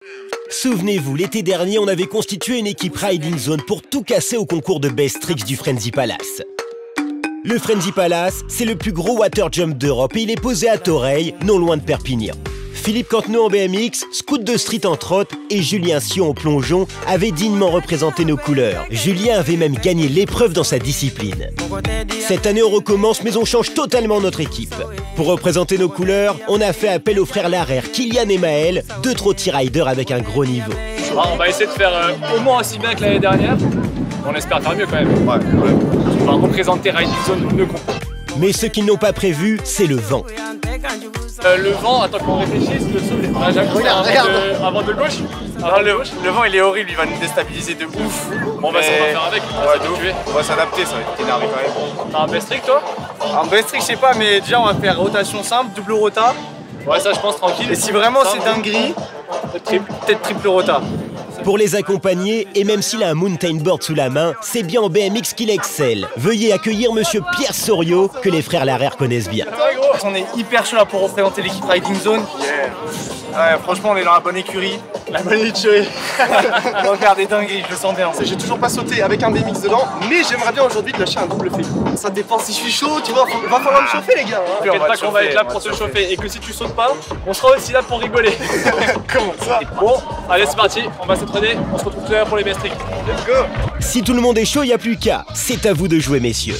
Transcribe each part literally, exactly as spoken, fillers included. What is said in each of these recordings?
Souvenez-vous, l'été dernier, on avait constitué une équipe Riding Zone pour tout casser au concours de Best Tricks du Frenzy Palace. Le Frenzy Palace, c'est le plus gros water jump d'Europe et il est posé à Toreil, non loin de Perpignan. Philippe Cantenot en B M X, Scout de Street en trotte et Julien Sion en plongeon avaient dignement représenté nos couleurs. Julien avait même gagné l'épreuve dans sa discipline. Cette année on recommence mais on change totalement notre équipe. Pour représenter nos couleurs, on a fait appel aux frères Larère, Kylian et Maël, deux trotty riders avec un gros niveau. Ah, on va essayer de faire euh, au moins aussi bien que l'année dernière. On espère faire mieux quand même. Ouais, ouais. On va représenter Riding Zone le concours. Mais ce qu'ils n'ont pas prévu, c'est le vent. Euh, le vent, attends qu'on réfléchisse, le souffle. Ah, regarde, regarde. De, avant de gauche. Avant le, de gauche. Le vent il est horrible, il va nous déstabiliser de ouf. Bon bah ça on va faire avec. On va ouais, s'habituer. On va s'adapter, ça va être énervé quand même. T'as un best trick toi? Un best trick je sais pas, mais déjà on va faire rotation simple, double rota. Ouais ça je pense tranquille. Et si vraiment c'est dinguerie, peut-être triple rota. Pour les accompagner, et même s'il a un mountain board sous la main, c'est bien en B M X qu'il excelle. Veuillez accueillir monsieur Pierre Soriot, que les frères Larère connaissent bien. On est hyper chaud là pour représenter l'équipe Riding Zone. Yeah. Ouais, franchement, on est dans la bonne écurie. La bonne écurie. On va faire des dingueries, je le sens bien. J'ai toujours pas sauté avec un B M X dedans, mais j'aimerais bien aujourd'hui de lâcher un double flip. Ça dépend si je suis chaud, tu vois, va falloir me chauffer les gars. Hein. T'inquiète pas qu'on va être là pour se chauffer et que si tu sautes pas, on sera aussi là pour rigoler. Comment ça? Bon, allez c'est parti, on va s'entraîner, on se retrouve tout à l'heure pour les best tricks. Let's go. Si tout le monde est chaud, il n'y a plus qu'à. C'est à vous de jouer messieurs.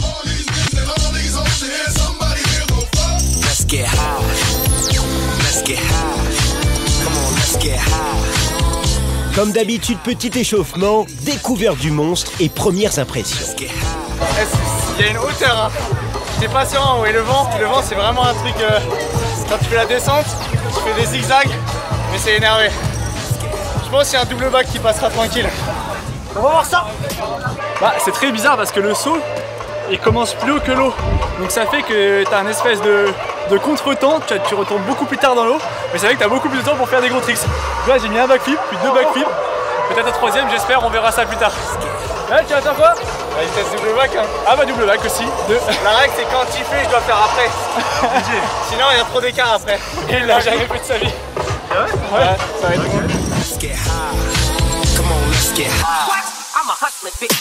Get high. Let's get high. Come on, let's get high. Comme d'habitude, petit échauffement, découverte du monstre et premières impressions. Il y a une hauteur, hein. J'étais pas sûr où est le vent. Le vent, c'est vraiment un truc. Euh, quand tu fais la descente, tu fais des zigzags, mais c'est énervé. Je pense qu'il y a un double back qui passera tranquille. On va voir ça. Bah, c'est très bizarre parce que le saut, il commence plus haut que l'eau. Donc ça fait que tu as un espèce de, de contre-temps, tu, tu retournes beaucoup plus tard dans l'eau, mais c'est vrai que tu as beaucoup plus de temps pour faire des gros tricks. Là j'ai mis un backflip, puis deux backflips, peut-être un troisième, j'espère, on verra ça plus tard. Là tu vas faire quoi? Bah, il teste double back. Hein. Ah bah double back aussi. Deux. La règle c'est quand il fait, je dois faire après. Sinon il y a trop d'écart après. Et il l'a jamais fait de sa vie. Ah ouais? Ouais, ouais, ça va être cool. Let's get high. Come on, let's get high. What? I'm a hustler bitch.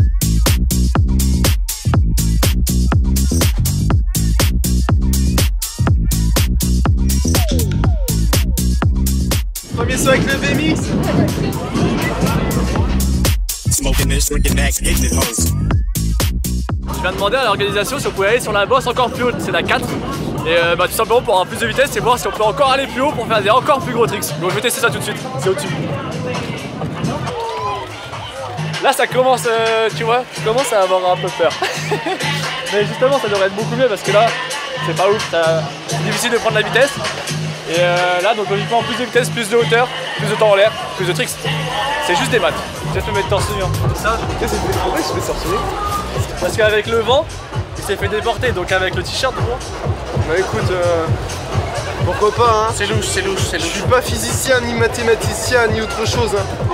Premier saut avec le B M X. Je viens de demander à l'organisation si on pouvait aller sur la bosse encore plus haute, c'est la quatre. Et euh, bah, tout simplement pour avoir plus de vitesse et voir si on peut encore aller plus haut pour faire des encore plus gros tricks. Donc je vais tester ça tout de suite, c'est au-dessus. Là ça commence, euh, tu vois, je commence à avoir un peu peur. Mais justement ça devrait être beaucoup mieux parce que là, c'est pas ouf, c'est difficile de prendre la vitesse. Et euh, là, donc logiquement, plus de vitesse, plus de hauteur, plus de temps en l'air, plus de tricks. C'est juste des maths. Je vais te mettre torse nu. Ça, qu'est-ce que c'est? Pourquoi je fais sortir? Parce qu'avec le vent, il s'est fait déporter, donc avec le t-shirt, bon. Bah écoute, euh, pourquoi pas, hein. C'est louche, c'est louche, c'est louche. Je suis pas physicien, ni mathématicien, ni autre chose, hein.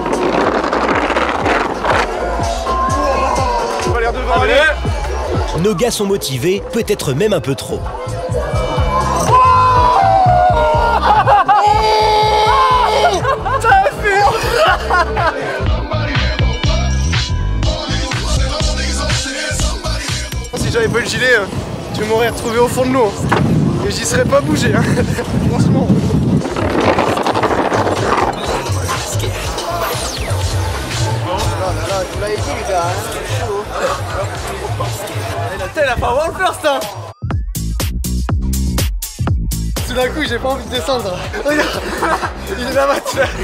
On va l'air devant, allez. Nos gars sont motivés, peut-être même un peu trop. Si j'avais pas le gilet, tu m'aurais retrouvé au fond de l'eau. Et j'y serais pas bougé, hein. Franchement. Tu l'as écrit, les gars, hein. Elle a pas avoir le first, hein. Tout d'un coup, j'ai pas envie de descendre. Regarde, il est là-bas, tu vois.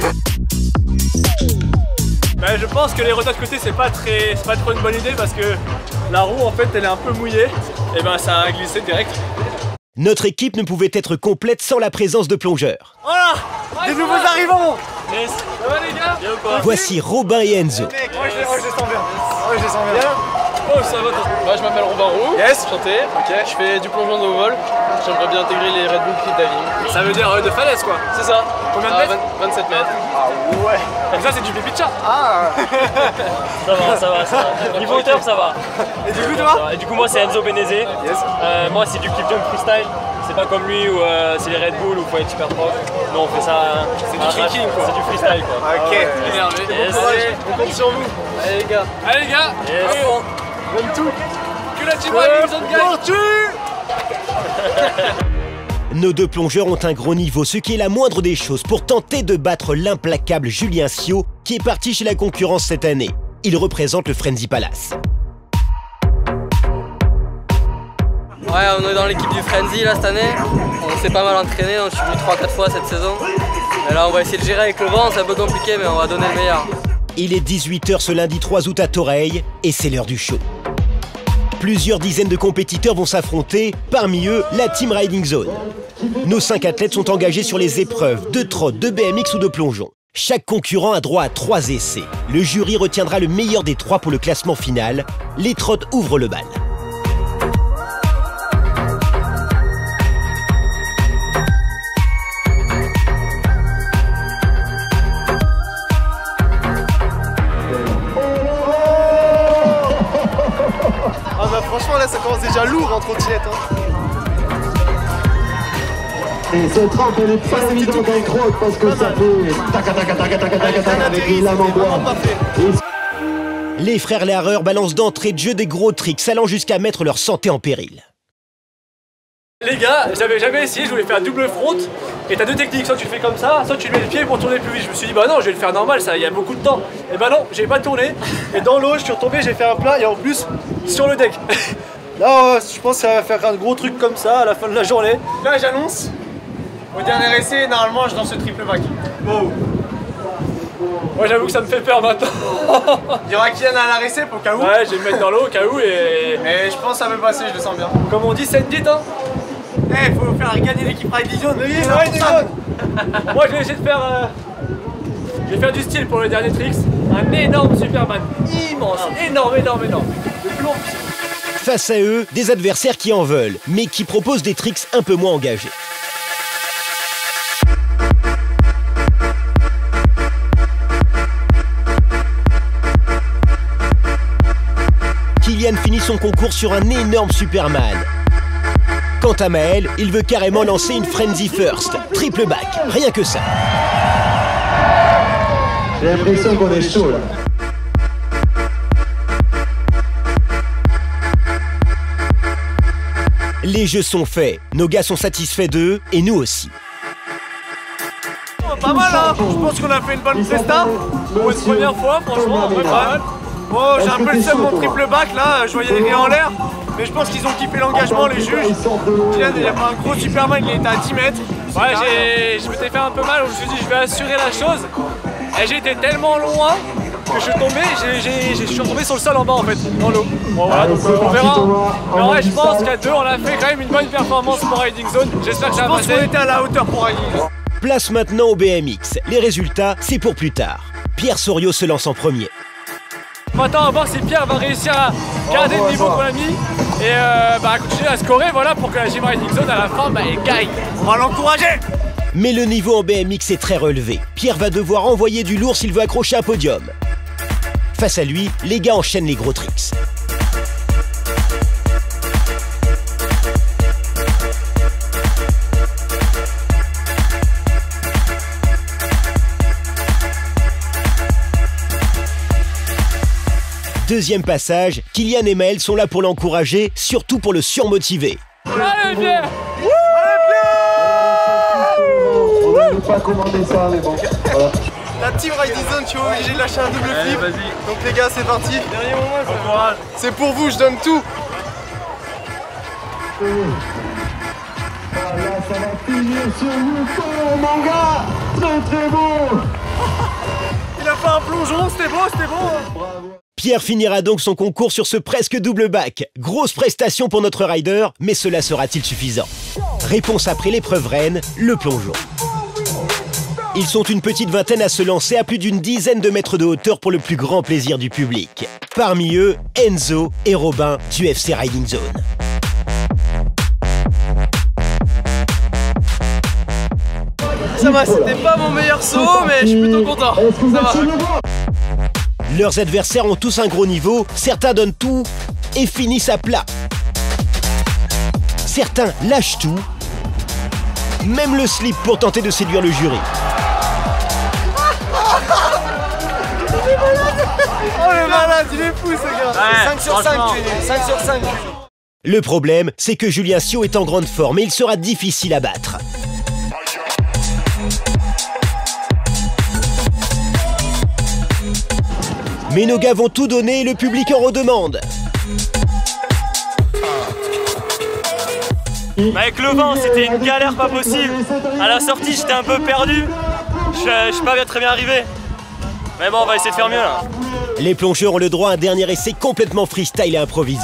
Mais je pense que les rotas de côté c'est pas très, c'est pas trop une bonne idée parce que la roue en fait elle est un peu mouillée et ben ça a glissé direct. Notre équipe ne pouvait être complète sans la présence de plongeurs. Voilà, des nouveaux arrivants. Yes. Ça va les gars? Bien ou quoi? Voici Robin et Enzo. Moi je les sens bien. Moi je les sens bien. Oh ça va. Moi je m'appelle Robin Roux. Yes. Chanté. Ok. Je fais du plongeon de haut vol. J'aimerais bien intégrer les Red Bull Free Diving. Ça veut dire euh, de falaise quoi? C'est ça. Combien de mètres? vingt-sept mètres. Ah ouais. Comme ça c'est du pipi de chat. Ah. Ça va, ça va, ça va. Niveau hauteur, ça va. Et du coup toi? Et du coup moi c'est Enzo Benezé. Yes. Euh, moi c'est du cliff jump freestyle. C'est pas comme lui où euh, c'est les Red Bull où il faut être super proche. Non, on fait ça. C'est du tricking quoi. C'est du freestyle quoi. Ok, Énervé. Yes. Bon courage, on compte sur vous. allez les gars. Allez les gars, Yes. allez, on... Donne tout. que la team Riding Zone gagne. Nos deux plongeurs ont un gros niveau, ce qui est la moindre des choses pour tenter de battre l'implacable Julien Sio, qui est parti chez la concurrence cette année. Il représente le Frenzy Palace. Ouais, on est dans l'équipe du Frenzy là cette année. On s'est pas mal entraîné, donc je suis venu trois quatre fois cette saison. Mais là on va essayer de gérer avec le vent, c'est un peu compliqué mais on va donner le meilleur. Il est dix-huit heures ce lundi trois août à Toreil et c'est l'heure du show. Plusieurs dizaines de compétiteurs vont s'affronter, parmi eux la Team Riding Zone. Nos cinq athlètes sont engagés sur les épreuves de trot, de B M X ou de plongeon. Chaque concurrent a droit à trois essais. Le jury retiendra le meilleur des trois pour le classement final. Les trots ouvrent le bal. Ah bah franchement là ça commence déjà lourd en trottinette hein. Et cette rampe elle est pas évidente en crotte parce que ça fait taca taca taca taca taca taca avec les lames en bois. Les frères Larreur balancent d'entrée de jeu des gros tricks allant jusqu'à mettre leur santé en péril. Les gars, j'avais jamais essayé, je voulais faire double front. Et t'as deux techniques, soit tu le fais comme ça, soit tu mets le pied pour tourner plus vite. Je me suis dit bah non, je vais le faire normal, ça, il y a beaucoup de temps. Et bah non, j'ai pas tourné. Et dans l'eau, je suis retombé, j'ai fait un plat et en plus sur le deck. Là, je pense que ça va faire un gros truc comme ça à la fin de la journée. Là j'annonce, au dernier essai, normalement je lance ce triple back. Wow. Moi j'avoue que ça me fait peur maintenant. Il y aura Kylian à la récep au cas où. Ouais, je vais me mettre dans l'eau au cas où et... Et je pense que ça peut passer, je le sens bien. Comme on dit, c'est une dite hein. Eh, hey, faut faire gagner l'équipe Riding Zone. Oui, Riding Zone. Moi je vais essayer de faire... Euh... Je vais faire du style pour le dernier tricks. Un énorme Superman, immense, énorme, énorme, énorme. Le plus long possible. Face à eux, des adversaires qui en veulent, mais qui proposent des tricks un peu moins engagés. Kylian finit son concours sur un énorme Superman. Quant à Maël, il veut carrément lancer une Frenzy First, triple back, rien que ça. J'ai l'impression qu'on est chaud là. Les jeux sont faits, nos gars sont satisfaits d'eux, et nous aussi. Oh, pas mal hein. Je pense qu'on a fait une bonne presta. Pour une première fois, franchement, ouais, pas mal. Bon, j'ai un peu le seum mon triple back là, je voyais les gars en l'air. Mais je pense qu'ils ont kiffé l'engagement, les juges. Kylian, il a fait un gros Superman, il était à dix mètres. Ouais, j'ai, je m'étais fait un peu mal, je me suis dit je vais assurer la chose. Et j'ai été tellement loin que je suis tombé, j'ai, j'ai, je suis retombé sur le sol en bas en fait, dans l'eau. Bon voilà, donc euh, on verra. Mais ouais, je pense qu'à deux, on a fait quand même une bonne performance pour Riding Zone. J'espère que ça Je va pense passer. qu'on était à la hauteur pour Riding Zone. Place maintenant au B M X. Les résultats, c'est pour plus tard. Pierre Soriot se lance en premier. Maintenant, on va voir si Pierre va réussir à garder le niveau qu'on a mis et euh, bah, continuer à scorer voilà, pour que la Team Riding Zone à la fin bah, elle gagne. On va l'encourager. Mais le niveau en B M X est très relevé. Pierre va devoir envoyer du lourd s'il veut accrocher un podium. Face à lui, les gars enchaînent les gros tricks. Deuxième passage, Kylian et Maël sont là pour l'encourager, surtout pour le surmotiver. Allez Pierre! On ne peut pas commander ça mais bon. Voilà. La Team Riding Zone, tu es obligé de lâcher un double flip. Donc les gars, c'est parti. Dernier moment, bon courage. C'est pour vous, je donne tout. Voilà, ça va finir sur YouTube, mon gars. Très très beau. Il a fait un plongeon, c'était beau, c'était beau. Bravo. Pierre finira donc son concours sur ce presque double back. Grosse prestation pour notre rider, mais cela sera-t-il suffisant? Réponse après l'épreuve reine, le plongeon. Ils sont une petite vingtaine à se lancer à plus d'une dizaine de mètres de hauteur pour le plus grand plaisir du public. Parmi eux, Enzo et Robin du F C Riding Zone. Ça va, c'était pas mon meilleur saut, mais je suis plutôt content. Ça va. Leurs adversaires ont tous un gros niveau, certains donnent tout et finissent à plat. Certains lâchent tout même le slip pour tenter de séduire le jury. Oh le malade, il est fou ce gars. Ouais, cinq sur cinq, tu es cinq sur cinq. Le problème, c'est que Julien Sio est en grande forme et il sera difficile à battre. Mais nos gars vont tout donner et le public en redemande. Avec le vent, c'était une galère pas possible. À la sortie, j'étais un peu perdu. Je ne suis pas bien, très bien arrivé. Mais bon, on va essayer de faire mieux là. Les plongeurs ont le droit à un dernier essai complètement freestyle et improvisé.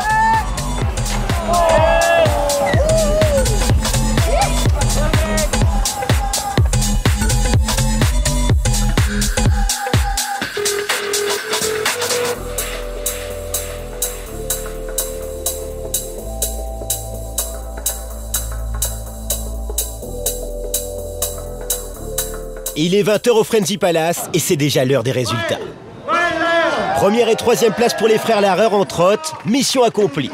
Il est vingt heures au Frenzy Palace et c'est déjà l'heure des résultats. Première et troisième place pour les frères Larreur en trotte, mission accomplie.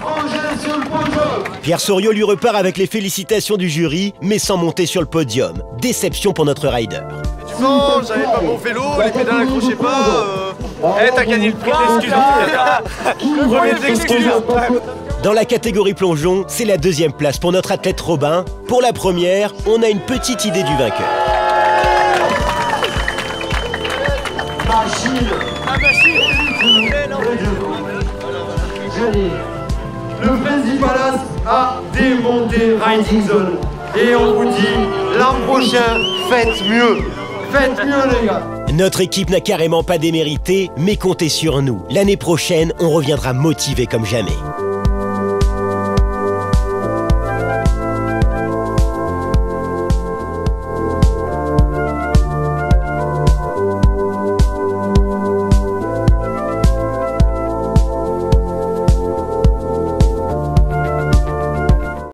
Pierre Soriot lui repart avec les félicitations du jury, mais sans monter sur le podium. Déception pour notre rider. Du vent, j'avais pas mon vélo, les pédales accrochaient pas. Euh... Eh, t'as gagné le prix de l'excuse. Le premier de l'excuse. Dans la catégorie plongeon, c'est la deuxième place pour notre athlète Robin. Pour la première, on a une petite idée du vainqueur. Le Frenzy Palace a démonté Riding Zone. Et on vous dit, l'an prochain, faites mieux. Faites mieux les gars. Notre équipe n'a carrément pas démérité, mais comptez sur nous. L'année prochaine, on reviendra motivé comme jamais.